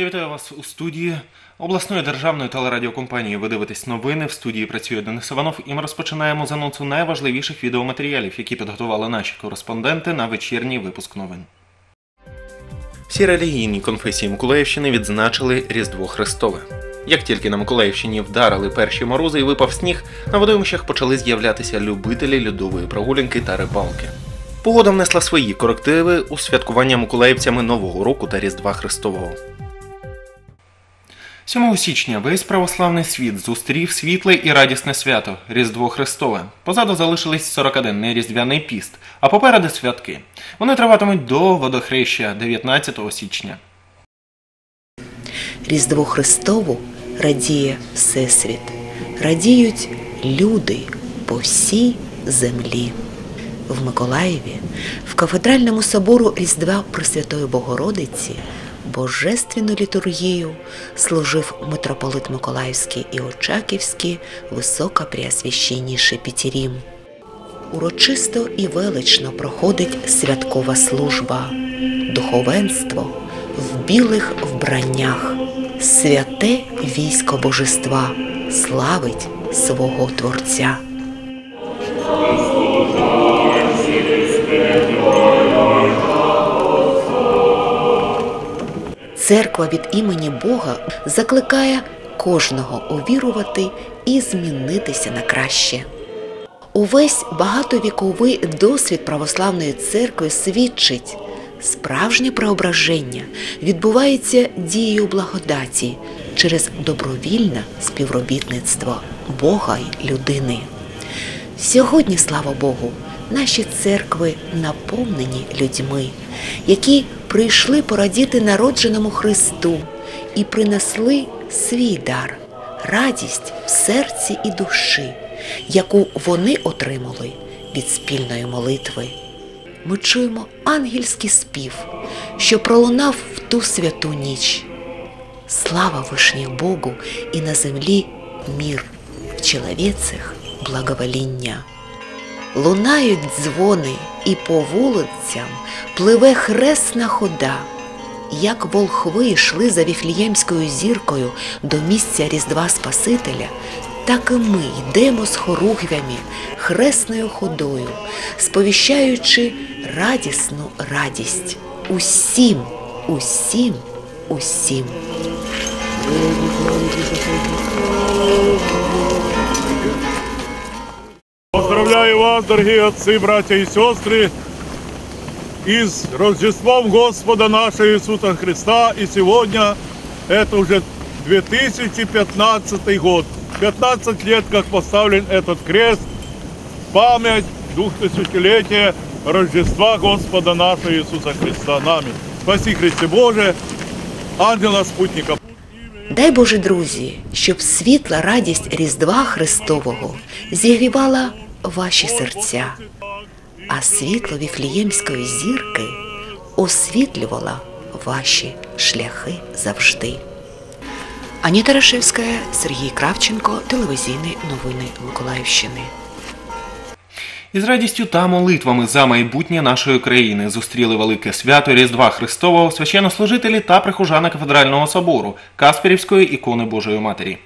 Я вітаю вас у студії обласної державної телерадіокомпанії. Ви дивитесь новини. В студії працює Денис Іванов. І ми розпочинаємо з анонсу найважливіших відеоматеріалів, які підготували наші кореспонденти на вечірній випуск новин. Всі релігійні конфесії Миколаївщини відзначили Різдво Христове. Як тільки на Миколаївщині вдарили перші морози і випав сніг, на водоймищах почали з'являтися любителі льодової прогулянки та рибалки. Погода внесла свої корективи у святкування миколаївцями Нового року та Різдва Христового. 7 січня весь православний світ зустрів світле і радісне свято – Різдво Христове. Позаду залишились 40-денний різдвяний піст, а попереду святки. Вони триватимуть до Водохреща 19 січня. Різдву Христову радіє Всесвіт, радіють люди по всій землі. В Миколаєві, в кафедральному собору Різдва Пресвятої Богородиці, божественну літургію служив митрополит Миколаївський і Очаківський високопреосвященніший Петерім. Урочисто і велично проходить святкова служба, духовенство в білих вбраннях, святе військо божества славить свого Творця. Церква від імені Бога закликає кожного увірувати і змінитися на краще. Увесь багатовіковий досвід православної церкви свідчить, справжнє преображення відбувається дією благодаті через добровільне співробітництво Бога й людини. Сьогодні, слава Богу, наші церкви наповнені людьми, які прийшли порадіти народженому Христу і принесли свій дар – радість в серці і душі, яку вони отримали від спільної молитви. Ми чуємо ангельський спів, що пролунав в ту святу ніч. Слава вишніх Богу і на землі мир, в чоловіцях благовоління. Лунають дзвони, і по вулицям пливе хресна хода. Як волхви йшли за Віфліємською зіркою до місця Різдва Спасителя, так і ми йдемо з хоругвями, хресною ходою, сповіщаючи радісну радість усім, усім, усім. Поздравляю вас, дорогие отцы, братья и сестры, и с Рождеством Господа нашего Иисуса Христа. И сегодня это уже 2015 год. 15 лет, как поставлен этот крест, память 2000-летия Рождества Господа нашего Иисуса Христа нами. Спаси, Христе Боже, ангела-спутника. Дай Боже, друзі, щоб світла радість Різдва Христового зігрівала ваші серця, а світло Віфліємської зірки освітлювало ваші шляхи завжди. Аніта Рашевська, Сергій Кравченко, телевізійні новини Миколаївщини. Із радістю та молитвами за майбутнє нашої країни зустріли велике свято Різдва Христового священнослужителі та прихожани кафедрального собору Касперівської ікони Божої Матері.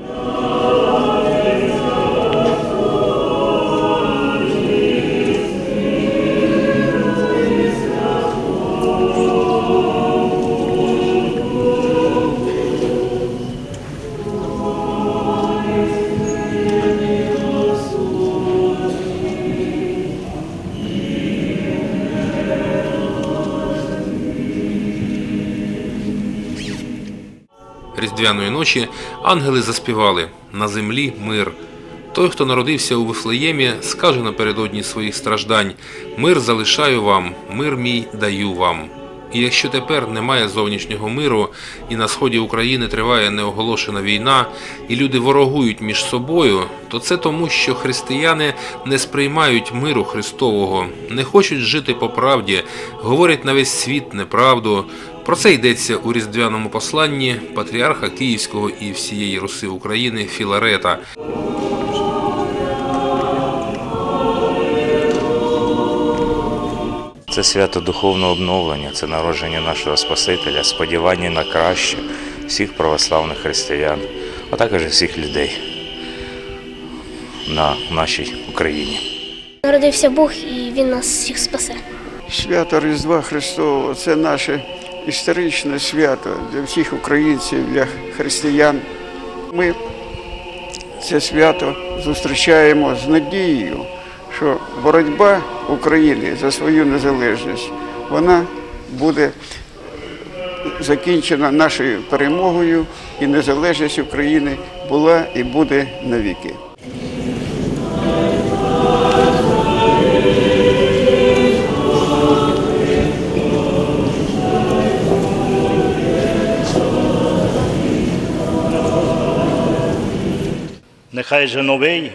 Різдвяної ночі ангели заспівали «На землі мир». Той, хто народився у Вифлеємі, скаже напередодні своїх страждань «Мир залишаю вам, мир мій даю вам». І якщо тепер немає зовнішнього миру, і на сході України триває неоголошена війна, і люди ворогують між собою, то це тому, що християни не сприймають миру Христового, не хочуть жити по правді, говорять на весь світ неправду. Про це йдеться у різдвяному посланні патріарха Київського і всієї Руси України Філарета. Це свято духовного обновлення, це народження нашого Спасителя, сподівання на краще всіх православних християн, а також всіх людей на нашій Україні. Народився Бог і Він нас всіх спасе. Свято Різдва Христового – це наше історичне свято для всіх українців, для християн. Ми це свято зустрічаємо з надією, що боротьба України за свою незалежність, вона буде закінчена нашою перемогою, і незалежність України була і буде навіки. Нехай же новий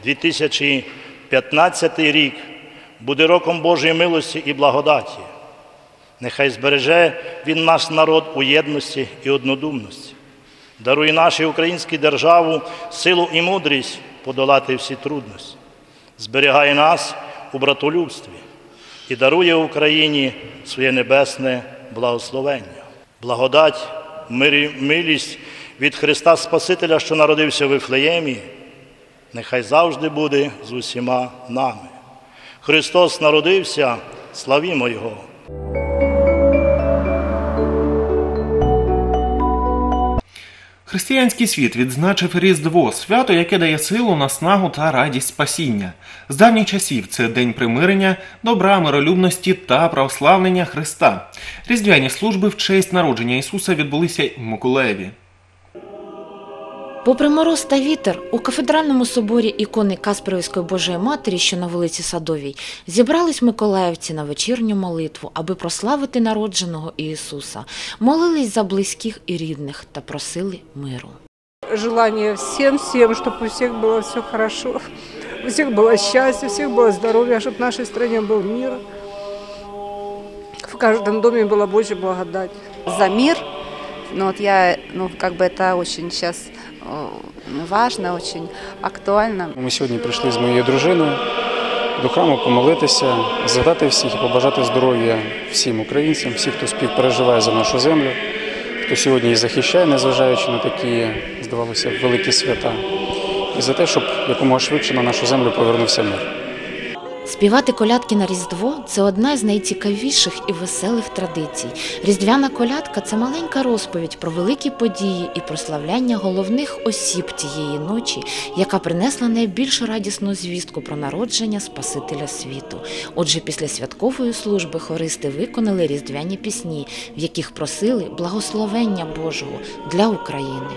2015 рік буде роком Божої милості і благодаті. Нехай збереже Він наш народ у єдності і однодумності. Дарує нашій українській державі силу і мудрість подолати всі трудності. Зберігає нас у братолюбстві і дарує Україні своє небесне благословення. Благодать, мир і милість від Христа Спасителя, що народився в Вифлеємі, нехай завжди буде з усіма нами. Христос народився, славімо Його! Християнський світ відзначив Різдво – свято, яке дає силу, наснагу та радість спасіння. З давніх часів це день примирення, добра, миролюбності та прославлення Христа. Різдвяні служби в честь народження Ісуса відбулися і в Миколаєві. Попри мороз та вітер, у кафедральному соборі ікони Касперівської Божої Матері, що на вулиці Садовій, зібрались миколаївці на вечірню молитву, аби прославити народженого Ісуса. Молились за близьких і рідних та просили миру. Желание всем, чтобы у всех было все хорошо, у всех было счастье, у всех было здоровье, чтобы в нашей стране был мир, в каждом доме была Божья благодать. За мир, это очень сейчас важно, очень актуально. Ми сьогодні прийшли з моєю дружиною до храму помолитися, згадати всіх і побажати здоров'я всім українцям, всім, хто співпереживає за нашу землю, хто сьогодні її захищає, незважаючи на такі, здавалося, великі свята, і за те, щоб якомога швидше на нашу землю повернувся мир. Співати колядки на Різдво – це одна з найцікавіших і веселих традицій. Різдвяна колядка – це маленька розповідь про великі події і прославляння головних осіб тієї ночі, яка принесла найбільш радісну звістку про народження Спасителя світу. Отже, після святкової служби хористи виконали різдвяні пісні, в яких просили благословення Божого для України.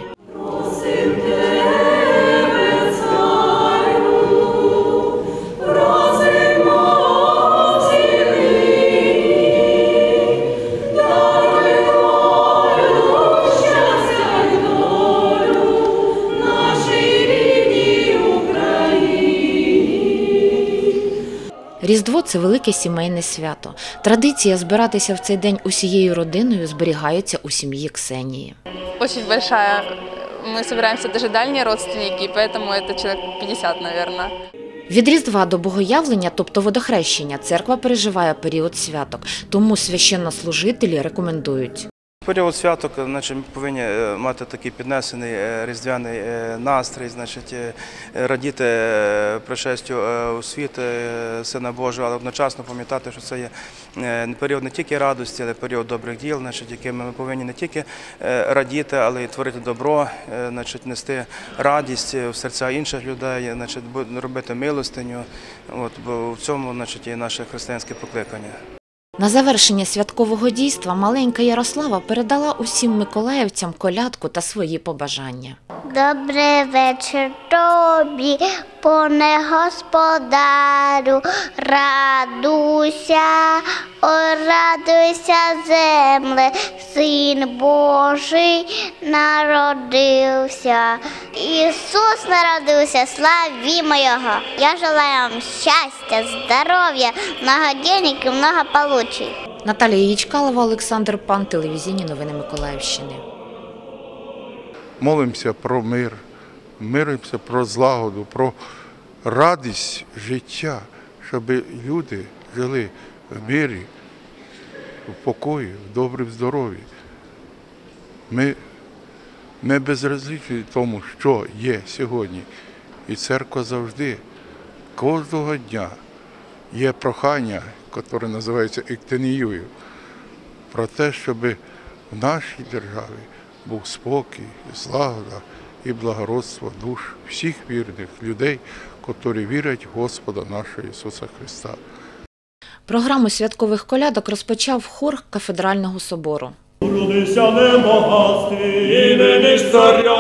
Різдво – це велике сімейне свято. Традиція збиратися в цей день усією родиною зберігається у сім'ї Ксенії. Очень большая. Мы собираемся даже дальние родственники, поэтому это человек 50, наверное. Від Різдва до Богоявлення, тобто Водохрещення, церква переживає період святок, тому священнослужителі рекомендують. Період святок, ми повинні мати такий піднесений різдвяний настрій, радіти пришестю у світ Сина Божого, але одночасно пам'ятати, що це є період не тільки радості, але період добрих діл, якими ми повинні не тільки радіти, але й творити добро, нести радість в серця інших людей, робити милостиню. Бо в цьому є наше християнське покликання. На завершення святкового дійства маленька Ярослава передала усім миколаївцям колядку та свої побажання. Добрий вечір тобі, пане господарю, радуйся, ой, радуйся, земле, Син Божий народився. Ісус народився, славімо Його. Я желаю вам щастя, здоров'я, много денег і много получень. Наталія Ячкалова, Олександр Пан, телевізійні новини Миколаївщини. Молимося про мир, молимося про злагоду, про радість життя, щоб люди жили в мирі, в покої, в добрім здоров'ї. Ми безразлічні тому, що є сьогодні. І церква завжди, кожного дня є прохання, яке називається ектенією, про те, щоб в нашій державі був спокій, злагода і благородство душ всіх вірних людей, які вірять в Господа нашого Ісуса Христа. Програму святкових колядок розпочав хор кафедрального собору. Родися не в багатстві і не між царями,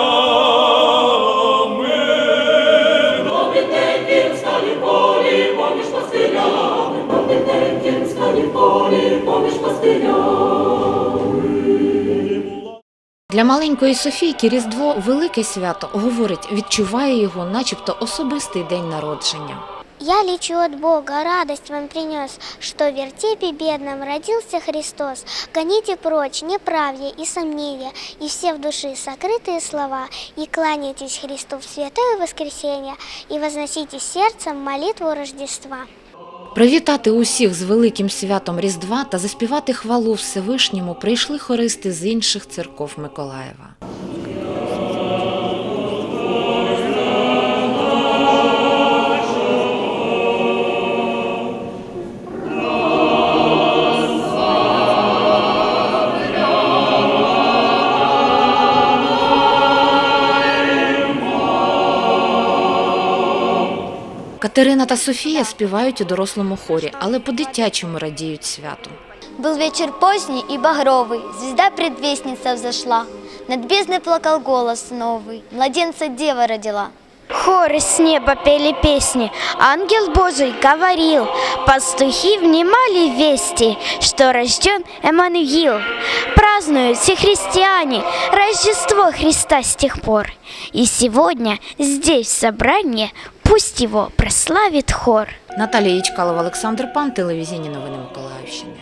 побідненьким сталі полі поміж пастирями, побідненьким сталі полі поміж пастирями. Для маленької Софійки Різдво – велике свято. Говорить, відчуває його начебто особистий день народження. Я лечу от Бога, радость вам принес, что в вертепе бедном родился Христос. Гоните прочь неправие и сомнения, и все в душе сокрытые слова, и кланяйтесь Христу в святое воскресенье, и возносите сердцем молитву Рождества. Привітати усіх з великим святом Різдва та заспівати хвалу Всевишньому прийшли хористи з інших церков Миколаєва. Катерина та Софія співають у дорослому хорі, але по-дитячому радіють святу. Был вечер поздний и багровый, звезда предвестница взошла, над бездной плакал голос новый, младенца дева родила. Хоры с неба пели песни, ангел Божий говорил, пастухи внимали вести, что рожден Эммануил. Празднуют все христиане Рождество Христа с тех пор, и сегодня здесь в собрании пусть его прославит хор. Наталія Ячкалова, Олександр Пан, телевізійні новини Миколаївщини.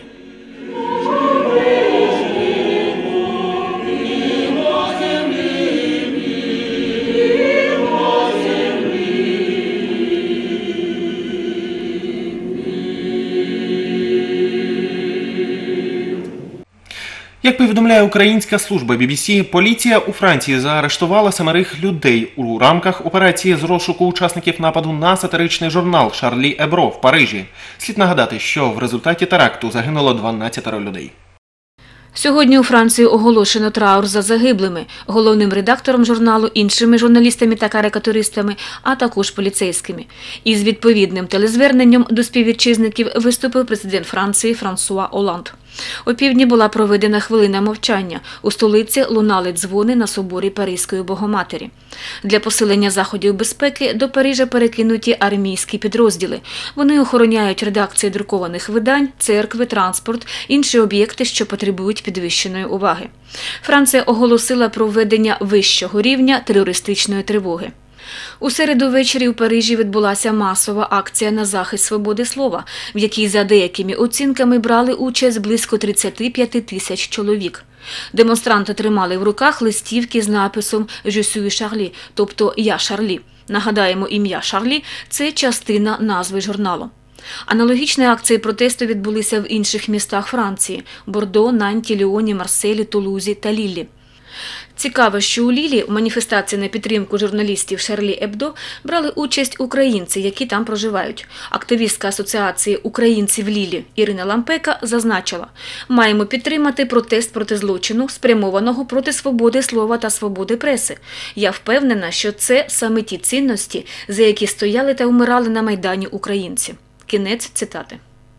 Як повідомляє українська служба BBC, поліція у Франції заарештувала 7 людей у рамках операції з розшуку учасників нападу на сатиричний журнал «Шарлі Ебро» в Парижі. Слід нагадати, що в результаті теракту загинуло 12 людей. Сьогодні у Франції оголошено траур за загиблими, головним редактором журналу, іншими журналістами та карикатуристами, а також поліцейськими. Із відповідним телезверненням до співвітчизників виступив президент Франції Франсуа Оланд. Опівдні була проведена хвилина мовчання. У столиці лунали дзвони на соборі Паризької Богоматері. Для посилення заходів безпеки до Парижа перекинуті армійські підрозділи. Вони охороняють редакції друкованих видань, церкви, транспорт, інші об'єкти, що потребують підвищеної уваги. Франція оголосила про введення вищого рівня терористичної тривоги. У середу ввечері у Парижі відбулася масова акція на захист свободи слова, в якій за деякими оцінками брали участь близько 35 тисяч чоловік. Демонстранти тримали в руках листівки з написом «Je suis Charlie», тобто «Я Шарлі». Нагадаємо, ім'я Шарлі – це частина назви журналу. Аналогічні акції протесту відбулися в інших містах Франції – Бордо, Нанті, Ліоні, Марселі, Тулузі та Ліллі. Цікаво, що у Лілі в маніфестації на підтримку журналістів Шарлі Ебдо брали участь українці, які там проживають. Активістка Асоціації українців Лілі Ірина Лампека зазначила: «Маємо підтримати протест проти злочину, спрямованого проти свободи слова та свободи преси. Я впевнена, що це саме ті цінності, за які стояли та умирали на Майдані українці». Кінець цитати.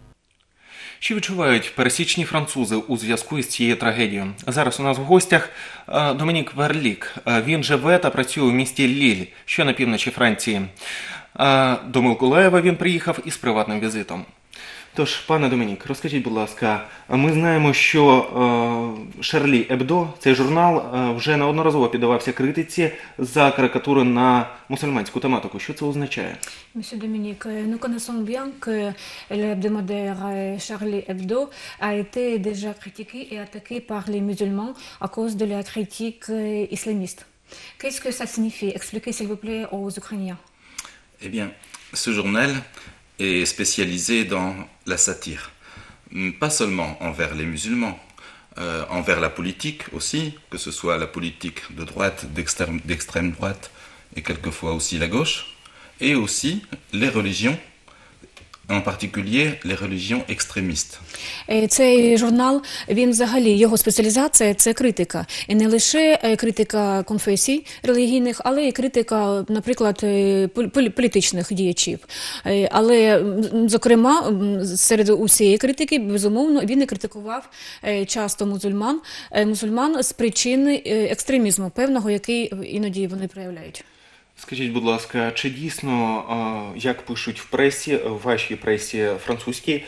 Що відчувають пересічні французи у зв'язку із цією трагедією? Зараз у нас в гостях Домінік Верлік. Він живе та працює у місті Ліль, що на півночі Франції. До Миколаєва він приїхав із приватним візитом. Тож, пане Домінік, розкажіть, будь ласка, ми знаємо, що Шарлі Ебдо, цей журнал, вже неодноразово піддавався критиці за карикатури на мусульманську тематику. Що це означає? Monsieur Dominique, nous connaissons bien que l'hebdomadaire Charlie Hebdo a été déjà critiqué et attaqué par les musulmans à cause de la critique islamiste. Qu'est-ce que ça signifie? Expliquez s'il vous plaît aux Ukrainiens. Eh bien, ce journal est spécialisé dans la satire. pas seulement envers les musulmans, envers la politique aussi, que ce soit la politique de droite, d'extrême droite, et quelquefois aussi la gauche, et aussi les religions, en particulier les religions extrémistes. Цей журнал, він взагалі, його спеціалізація – це критика. І не лише критика конфесій релігійних, але і критика, наприклад, політичних діячів. Але, зокрема, серед усієї критики, безумовно, він і критикував часто мусульман з причини екстремізму певного, який іноді вони проявляють. Скажіть, будь ласка, чи дійсно, як пишуть в пресі, в вашій пресі французькій,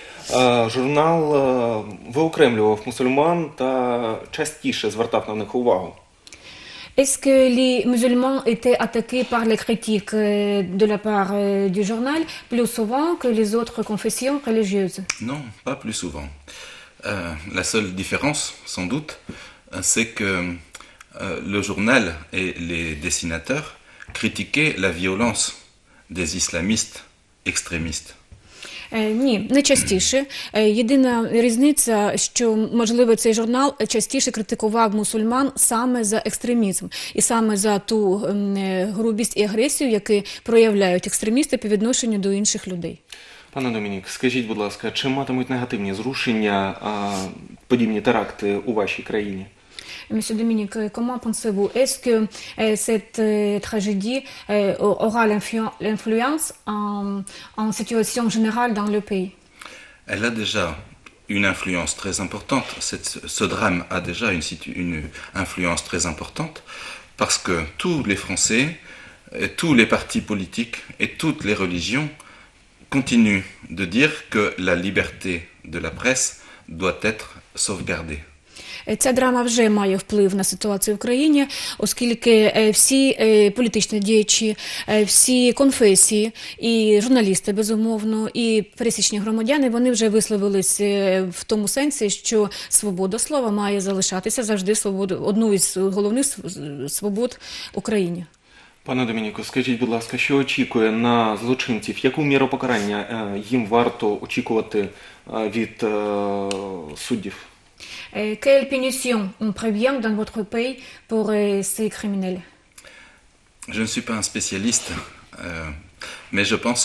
журнал виокремлював мусульман та частіше звертав на них увагу? Est-ce que les musulmans étaient attaqués par les critiques de la part du journal plus souvent que les autres confessions religieuses? Non, pas plus souvent. La seule différence, sans doute, c'est que le journal et les dessinateurs critiquaient la violence des islamistes extrémistes. Ні, не частіше. Єдина різниця, що, можливо, цей журнал частіше критикував мусульман саме за екстремізм і саме за ту грубість і агресію, які проявляють екстремісти по відношенню до інших людей. Пане Домінік, скажіть, будь ласка, чи матимуть негативні зрушення подібні теракти у вашій країні? Monsieur Dominique, comment pensez-vous? Est-ce que cette tragédie aura l'influence en situation générale dans le pays? Elle a déjà une influence très importante. Ce drame a déjà une influence très importante parce que tous les Français, tous les partis politiques et toutes les religions continuent de dire que la liberté de la presse doit être sauvegardée. Ця драма вже має вплив на ситуацію в країні, оскільки всі політичні діячі, всі конфесії і журналісти, безумовно, і пересічні громадяни, вони вже висловились в тому сенсі, що свобода слова має залишатися завжди одною із головних свобод в Україні. Пане Домініку, скажіть, будь ласка, що очікує на злочинців? Яку міру покарання їм варто очікувати від суддів? Quelle punition on prévient dans votre pays pour ces criminels? Je ne suis pas un spécialiste, mais je pense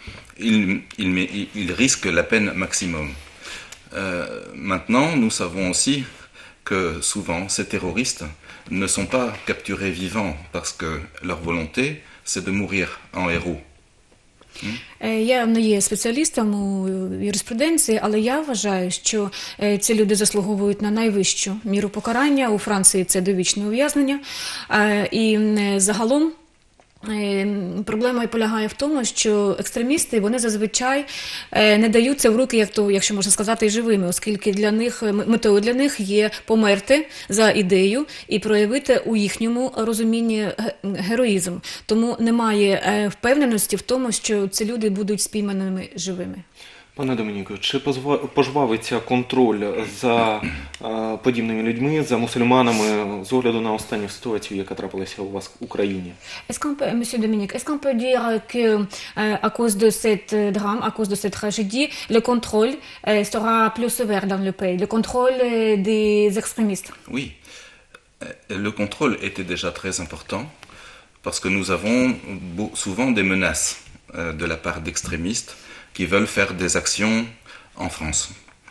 qu'il risque la peine maximum. Maintenant, nous savons aussi que souvent ces terroristes ne sont pas capturés vivants parce que leur volonté, c'est de mourir en héros. Я не є спеціалістом у юриспруденції, але я вважаю, що ці люди заслуговують на найвищу міру покарання. У Франції це довічне ув'язнення. І загалом проблема полягає в тому, що екстремісти, вони зазвичай не даються в руки, якщо можна сказати, живими, оскільки метою для них є померти за ідею і проявити у їхньому розумінні героїзм. Тому немає впевненості в тому, що ці люди будуть спійманими живими. Пане Домініку, чи пожвавиться контроль за подібними людьми, за мусульманами, з огляду на останню ситуацію, яка трапилася у вас в Україні? Monsieur Dominique, est-ce qu'on peut dire que à cause de cette drame, à cause de cette tragédie, le contrôle sera plus sévère dans le pays, le contrôle des extrémistes? Oui, le contrôle était déjà très important parce que nous avons souvent des menaces de la part d'extrémistes qui veulent faire des actions en France.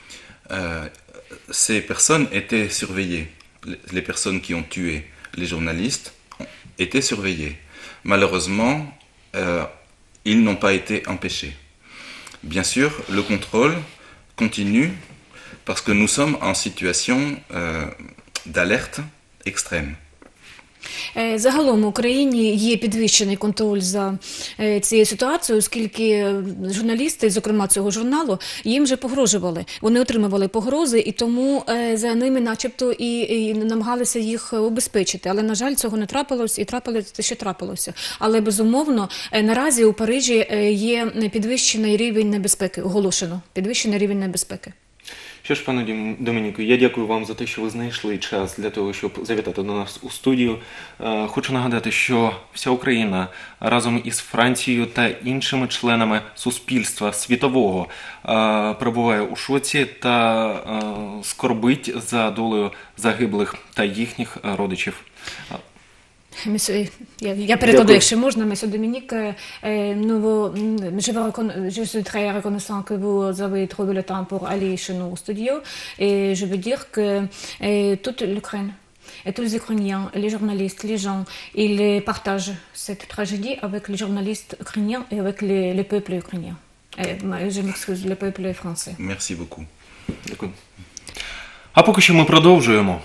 Ces personnes étaient surveillées. Les personnes qui ont tué les journalistes étaient surveillées. Malheureusement, ils n'ont pas été empêchés. Bien sûr, le contrôle continue parce que nous sommes en situation d'alerte extrême. Загалом в Україні є підвищений контроль за цією ситуацією, оскільки журналісти, зокрема цього журналу, їм вже погрожували. Вони отримували погрози, і тому за ними начебто і намагалися їх убезпечити. Але, на жаль, цього не трапилось, і трапилося, що трапилося. Але, безумовно, наразі у Парижі є підвищений рівень небезпеки, оголошено підвищений рівень небезпеки. Що ж, пане Домініку, я дякую вам за те, що ви знайшли час для того, щоб завітати до нас у студію. Хочу нагадати, що вся Україна разом із Францією та іншими членами суспільства світового перебуває у шоці та скорбить за долею загиблих та їхніх родичів. Я перекладу, якщо можна, Monsieur Dominique. Je suis très reconnaissant que vous avez trouvé le temps pour aller chez nous au studio. Et je veux dire que toute l'Ukraine et tous les Ukrainiens, les journalistes, les gens, ils partagent cette tragédie avec les journalistes ukrainiens et avec le peuple ukrainien. Je m'excuse, le peuple français. Merci beaucoup. Дякую. А поки що ми продовжуємо.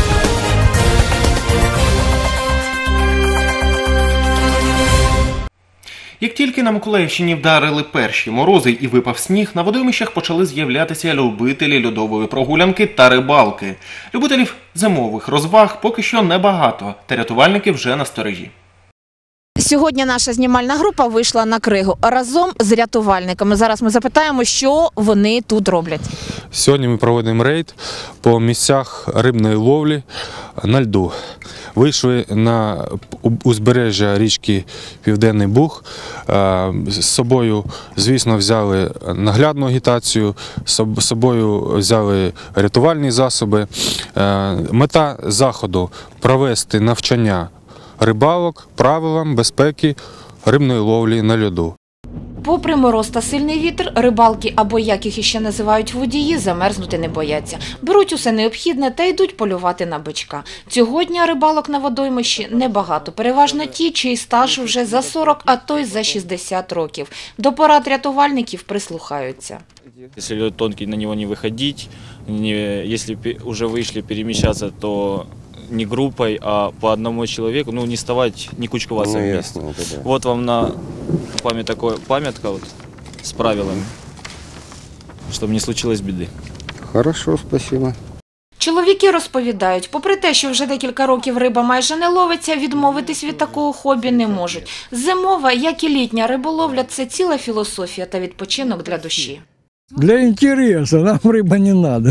Як тільки на Миколаївщині вдарили перші морози і випав сніг, на водоймищах почали з'являтися любителі льодової прогулянки та рибалки. Любителів зимових розваг поки що небагато, та рятувальники вже на сторожі. Сьогодні наша знімальна група вийшла на кригу разом з рятувальниками. Зараз ми запитаємо, що вони тут роблять. Сьогодні ми проводимо рейд по місцях рибної ловлі на льду. Вийшли на узбережжя річки Південний Буг. З собою, звісно, взяли наглядну агітацію, з собою взяли рятувальні засоби. Мета заходу – провести навчання рибалок правилам безпеки рибної ловлі на льоду. Попри мороз та сильний вітер, рибалки, або як їх іще називають водії, замерзнути не бояться. Беруть усе необхідне та йдуть полювати на бичка. Цього дня рибалок на водоймищі небагато. Переважно ті, чий стаж вже за 40, а то й за 60 років. До порад рятувальників прислухаються. Если лед тонкий, на него не выходить. Если уже вышли перемещаться, то не группой, а по одному человеку, не вставать, не кучковаться вместе. Вот вам на память памятка вот с правилами, чтобы не случилось беды. Хорошо, спасибо. Чоловіки розповідають, попри те, що вже декілька років риба майже не ловиться, відмовитись від такого хобі не можуть. Зимова, як і літня риболовля – це ціла філософія та відпочинок для душі. Для интереса, нам рыба не надо.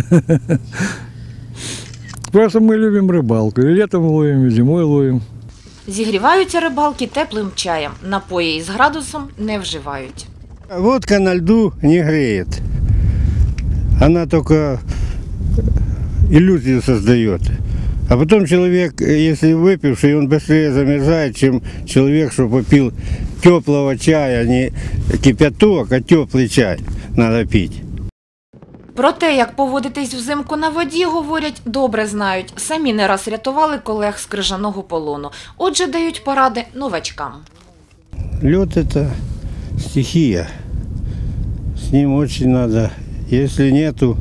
Просто мы любим рыбалку. И летом ловим, и зимой ловим. Зігріваються рибалки теплим чаєм. Напої із градусом не вживають. Водка на льду не греет. Она только иллюзию создает. А потом человек, если выпивший, он быстрее замерзает, чем человек, что попил теплого чая, не кипяток, а теплый чай надо пить. Про те, як поводитись взимку на воді, говорять, добре знають. Самі не раз рятували колег з крижаного полону. Отже, дають поради новачкам. Лед – это стихия. С ним очень надо. Если нету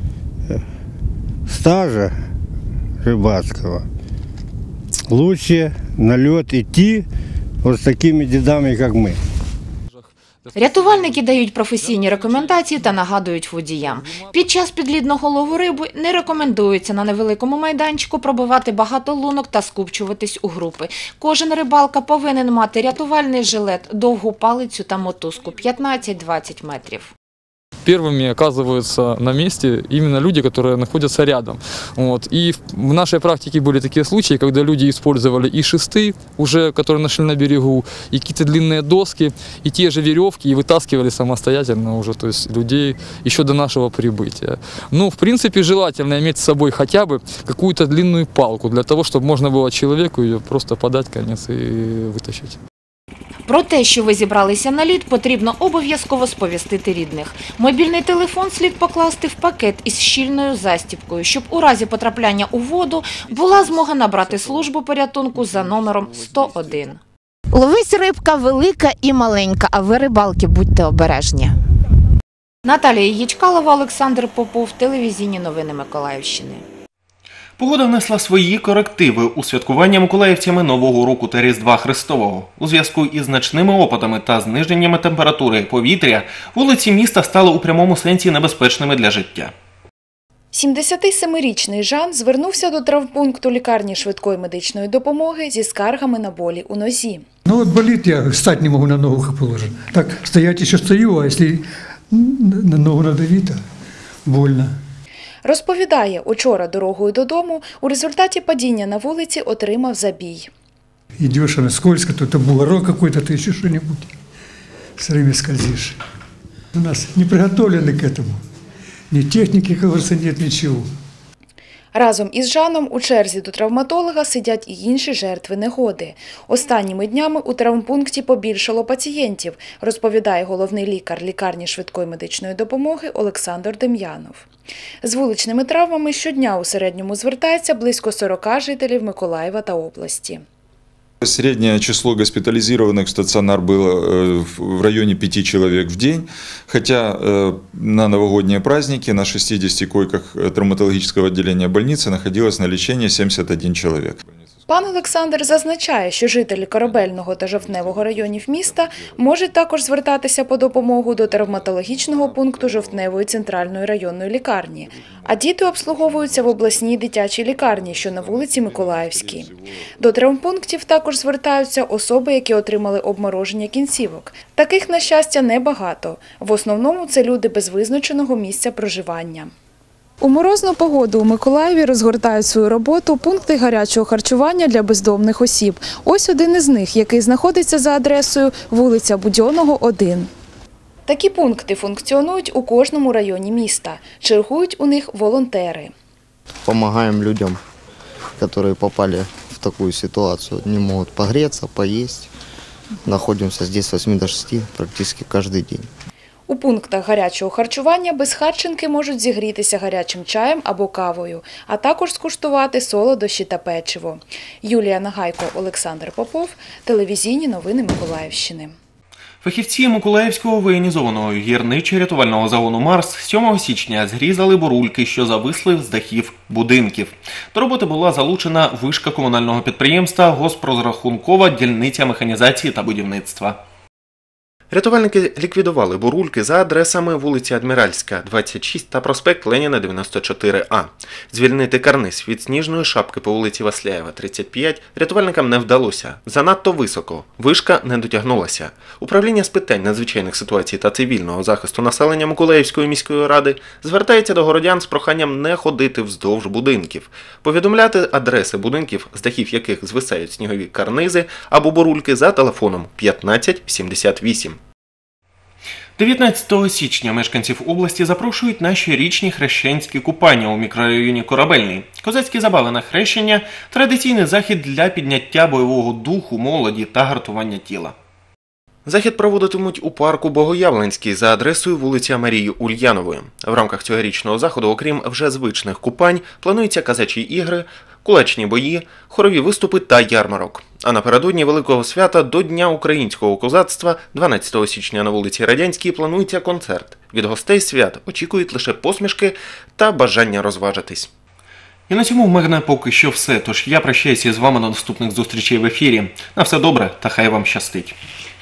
стажа рыбацкого, лучше на лед идти вот с такими дедами, как мы. Рятувальники дають професійні рекомендації та нагадують водіям. Під час підлідного лову риби не рекомендується на невеликому майданчику пробивати багато лунок та скупчуватись у групи. Кожен рибалка повинен мати рятувальний жилет, довгу палицю та мотузку 15-20 метрів. Первыми оказываются на месте именно люди, которые находятся рядом. И в нашей практике были такие случаи, когда люди использовали и шесты, уже, которые нашли на берегу, и какие-то длинные доски, и те же веревки, и вытаскивали самостоятельно уже, то есть людей еще до нашего прибытия. В принципе, желательно иметь с собой хотя бы какую-то длинную палку, для того, чтобы можно было человеку ее просто подать конец и вытащить. Про те, що ви зібралися на лід, потрібно обов'язково сповістити рідних. Мобільний телефон слід покласти в пакет із щільною застібкою, щоб у разі потрапляння у воду була змога набрати службу порятунку за номером 101. Ловись рибка велика і маленька, а ви, рибалки, будьте обережні. Наталія Ячкалова, Олександр Попов, телевізійні новини Миколаївщини. Погода внесла свої корективи у святкування миколаївцями Нового року та Різдва Христового. У зв'язку із значними опадами та зниженнями температури повітря вулиці міста стали у прямому сенсі небезпечними для життя. 77-річний Жан звернувся до травмпункту лікарні швидкої медичної допомоги зі скаргами на болі у нозі. Болит, я встать не могу, на ногу положить. Так, стоять еще стою, а если на ногу надавить, то больно. Розповідає, учора дорогою додому у результаті падіння на вулиці отримав забій. Идешь, она скользко, тут бугорок какой-то, ты еще что-нибудь. Все время скользишь. У нас не приготовлены к этому. Ни техники, как говорится, нет ничего. Разом із Жаном у черзі до травматолога сидять і інші жертви негоди. Останніми днями у травмпункті побільшало пацієнтів, розповідає головний лікар лікарні швидкої медичної допомоги Олександр Дем'янов. З вуличними травмами щодня у середньому звертається близько 40 жителів Миколаєва та області. Среднее число госпитализированных в стационар было в районе 5 человек в день, хотя на новогодние праздники на 60 койках травматологического отделения больницы находилось на лечении 71 человек. Пан Олександр зазначає, що жителі Корабельного та Жовтневого районів міста можуть також звертатися по допомогу до травматологічного пункту Жовтневої центральної районної лікарні, а діти обслуговуються в обласній дитячій лікарні, що на вулиці Миколаївській. До травмпунктів також звертаються особи, які отримали обмороження кінцівок. Таких, на щастя, небагато. В основному це люди без визначеного місця проживання. У морозну погоду у Миколаєві розгортають свою роботу пункти гарячого харчування для бездомних осіб. Ось один із них, який знаходиться за адресою вулиця Будьонного, 1. Такі пункти функціонують у кожному районі міста. Чергують у них волонтери. Помогаем людям, которые попали в такую ситуацию, не могут погреться, поесть. Находимся здесь с 8 до 6 практически каждый день. У пунктах гарячого харчування безхатченки можуть зігрітися гарячим чаєм або кавою, а також скуштувати солодощі та печиво. Юлія Нагайко, Олександр Попов, телевізійні новини Миколаївщини. Фахівці Миколаївського воєнізованого гірничо-рятувального загону «Марс» 7 січня зрізали бурульки, що зависли з дахів будинків. До роботи була залучена вишка комунального підприємства «Госпрозрахункова дільниця механізації та будівництва». Рятувальники ліквідували бурульки за адресами вулиця Адміральська, 26 та проспект Леніна, 94А. Звільнити карниз від сніжної шапки по вулиці Васляєва, 35, рятувальникам не вдалося. Занадто високо. Вишка не дотягнулася. Управління з питань надзвичайних ситуацій та цивільного захисту населення Миколаївської міської ради звертається до городян з проханням не ходити вздовж будинків, повідомляти адреси будинків, з дахів яких звисають снігові карнизи або бурульки за телефоном 1578. 19 січня мешканців області запрошують на щорічні хрещенські купання у мікрорайоні Корабельний. Козацькі забави на хрещення – традиційний захід для підняття бойового духу молоді та гартування тіла. Захід проводитимуть у парку Богоявленський за адресою вулиця Марії Ульянової. В рамках цьогорічного заходу, окрім вже звичних купань, плануються казачі ігри, кулачні бої, хорові виступи та ярмарок. А напередодні Великого свята до Дня українського козацтва 12 січня на вулиці Радянській планується концерт. Від гостей свят очікують лише посмішки та бажання розважитись. І на цьому в мене поки що все, тож я прощаюся з вами до наступних зустрічей в ефірі. На все добре та хай вам щастить.